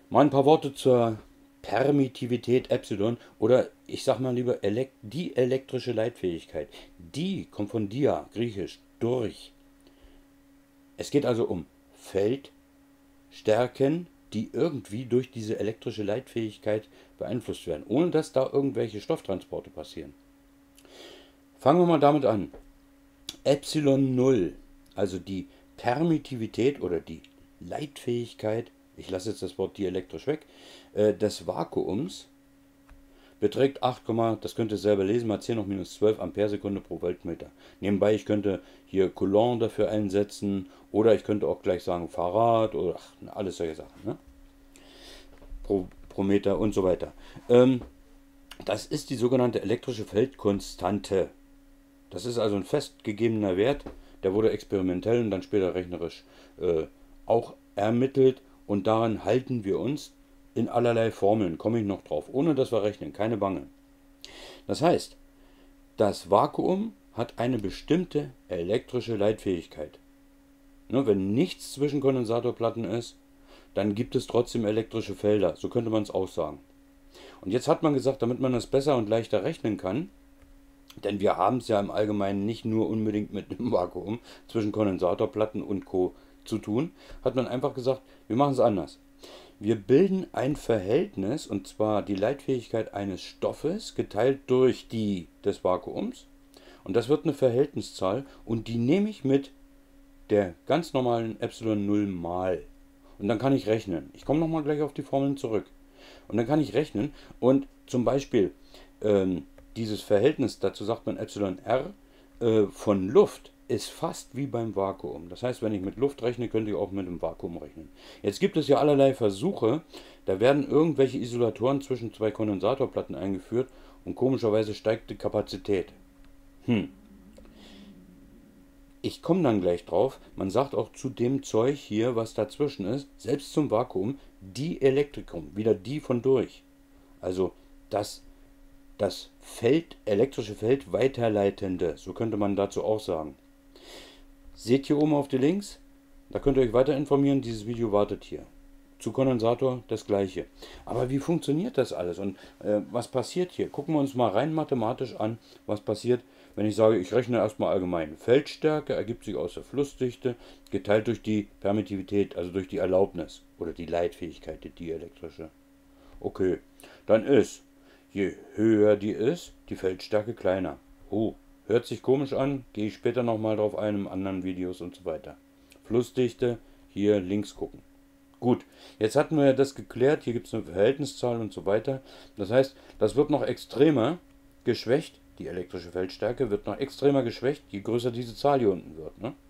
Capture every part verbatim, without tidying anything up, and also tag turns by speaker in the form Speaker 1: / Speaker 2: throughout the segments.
Speaker 1: Mal ein paar Worte zur Permittivität Epsilon oder ich sag mal lieber elek die elektrische Leitfähigkeit. Die kommt von dia, griechisch, durch. Es geht also um Feldstärken, die irgendwie durch diese elektrische Leitfähigkeit beeinflusst werden, ohne dass da irgendwelche Stofftransporte passieren. Fangen wir mal damit an. Epsilon null, also die Permittivität oder die Leitfähigkeit, ich lasse jetzt das Wort dielektrisch weg, äh, des Vakuums beträgt acht, das könnt ihr selber lesen, mal zehn hoch minus zwölf Ampere-Sekunde pro Voltmeter. Nebenbei, ich könnte hier Coulomb dafür einsetzen oder ich könnte auch gleich sagen Farad oder ach, alles solche Sachen, ne? Pro, pro Meter und so weiter. Ähm, das ist die sogenannte elektrische Feldkonstante. Das ist also ein festgegebener Wert, der wurde experimentell und dann später rechnerisch äh, auch ermittelt und daran halten wir uns in allerlei Formeln, komme ich noch drauf, ohne dass wir rechnen, keine Bange. Das heißt, das Vakuum hat eine bestimmte elektrische Leitfähigkeit. Ne, wenn nichts zwischen Kondensatorplatten ist, dann gibt es trotzdem elektrische Felder, so könnte man es auch sagen. Und jetzt hat man gesagt, damit man das besser und leichter rechnen kann, denn wir haben es ja im Allgemeinen nicht nur unbedingt mit einem Vakuum zwischen Kondensatorplatten und Co. zu tun, hat man einfach gesagt, wir machen es anders. Wir bilden ein Verhältnis, und zwar die Leitfähigkeit eines Stoffes geteilt durch die des Vakuums. Und das wird eine Verhältniszahl und die nehme ich mit der ganz normalen Epsilon null mal. Und dann kann ich rechnen. Ich komme nochmal gleich auf die Formeln zurück. Und dann kann ich rechnen und zum Beispiel ähm, dieses Verhältnis, dazu sagt man Epsilon R, äh, von Luft ist fast wie beim Vakuum. Das heißt, wenn ich mit Luft rechne, könnte ich auch mit dem Vakuum rechnen. Jetzt gibt es ja allerlei Versuche, da werden irgendwelche Isolatoren zwischen zwei Kondensatorplatten eingeführt und komischerweise steigt die Kapazität. Hm. Ich komme dann gleich drauf, man sagt auch zu dem Zeug hier, was dazwischen ist, selbst zum Vakuum, Dielektrikum, wieder die von durch. Also das, das Feld, elektrische Feld weiterleitende, so könnte man dazu auch sagen. Seht ihr oben auf die Links? Da könnt ihr euch weiter informieren, dieses Video wartet hier. Zu Kondensator das gleiche. Aber wie funktioniert das alles und äh, was passiert hier? Gucken wir uns mal rein mathematisch an, was passiert, wenn ich sage, ich rechne erstmal allgemein. Feldstärke ergibt sich aus der Flussdichte, geteilt durch die Permittivität, also durch die Erlaubnis oder die Leitfähigkeit, die dielektrische. Okay, dann ist, je höher die ist, die Feldstärke kleiner. Oh, hört sich komisch an, gehe ich später nochmal drauf ein, in anderen Videos und so weiter. Flussdichte, hier links gucken. Gut, jetzt hatten wir ja das geklärt, hier gibt es eine Verhältniszahl und so weiter. Das heißt, das wird noch extremer geschwächt, die elektrische Feldstärke wird noch extremer geschwächt, je größer diese Zahl hier unten wird. Ne?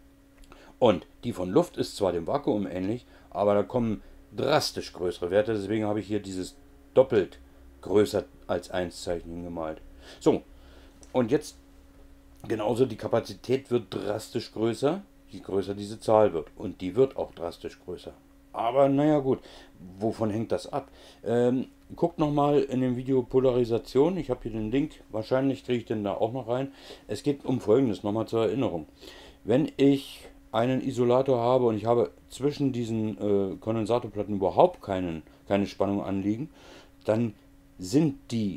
Speaker 1: Und die von Luft ist zwar dem Vakuum ähnlich, aber da kommen drastisch größere Werte, deswegen habe ich hier dieses doppelt größer als eins Zeichen hingemalt. So, und jetzt genauso die Kapazität wird drastisch größer, je größer diese Zahl wird. Und die wird auch drastisch größer. Aber naja gut, wovon hängt das ab? Ähm, guckt nochmal in dem Video Polarisation. Ich habe hier den Link, wahrscheinlich kriege ich den da auch noch rein. Es geht um Folgendes, nochmal zur Erinnerung. Wenn ich einen Isolator habe und ich habe zwischen diesen äh, Kondensatorplatten überhaupt keinen, keine Spannung anliegen, dann sind die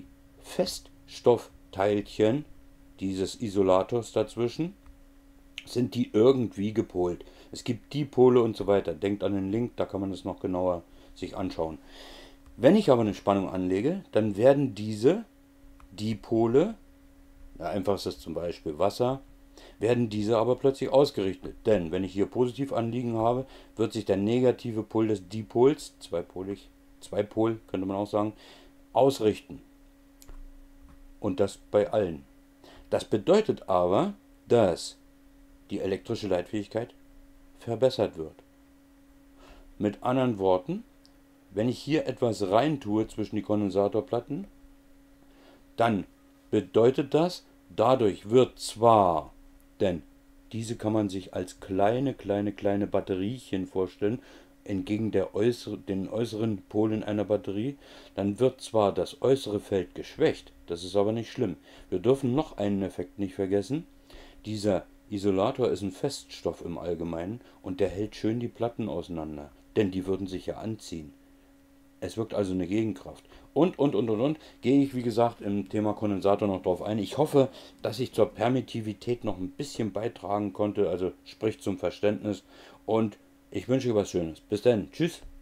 Speaker 1: Feststoffteilchen dieses Isolators dazwischen, sind die irgendwie gepolt. Es gibt Dipole und so weiter. Denkt an den Link, da kann man das noch genauer sich anschauen. Wenn ich aber eine Spannung anlege, dann werden diese Dipole, ja, einfach ist das zum Beispiel Wasser, werden diese aber plötzlich ausgerichtet. Denn wenn ich hier positiv anliegen habe, wird sich der negative Pol des Dipols, zweipolig, Zweipol könnte man auch sagen, ausrichten. Und das bei allen. Das bedeutet aber, dass die elektrische Leitfähigkeit verbessert wird. Mit anderen Worten, wenn ich hier etwas rein tue zwischen die Kondensatorplatten, dann bedeutet das, dadurch wird zwar, denn diese kann man sich als kleine, kleine, kleine Batteriechen vorstellen, entgegen der äußere, den äußeren Polen einer Batterie, dann wird zwar das äußere Feld geschwächt, das ist aber nicht schlimm. Wir dürfen noch einen Effekt nicht vergessen, dieser Isolator ist ein Feststoff im Allgemeinen und der hält schön die Platten auseinander, denn die würden sich ja anziehen. Es wirkt also eine Gegenkraft. Und, und, und, und, und, gehe ich, wie gesagt, im Thema Kondensator noch drauf ein. Ich hoffe, dass ich zur Permittivität noch ein bisschen beitragen konnte, also sprich zum Verständnis. Und ich wünsche euch was Schönes. Bis dann. Tschüss.